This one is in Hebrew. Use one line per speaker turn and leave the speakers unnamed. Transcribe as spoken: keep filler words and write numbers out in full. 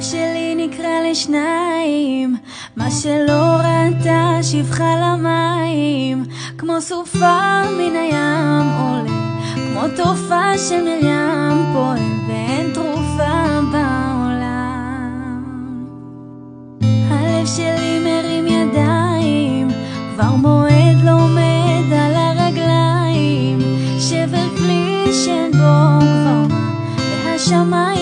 שלי נקרא לשניים, מה שלא ראתה שפחה למים, כמו סופה מן הים עולה, כמו תרופה של מרים פועל ואין תרופה בעולם. הלב שלי מרים ידיים, כבר מועד לומד על הרגליים, שבר כלי שאין בו כבר מה, והשמיים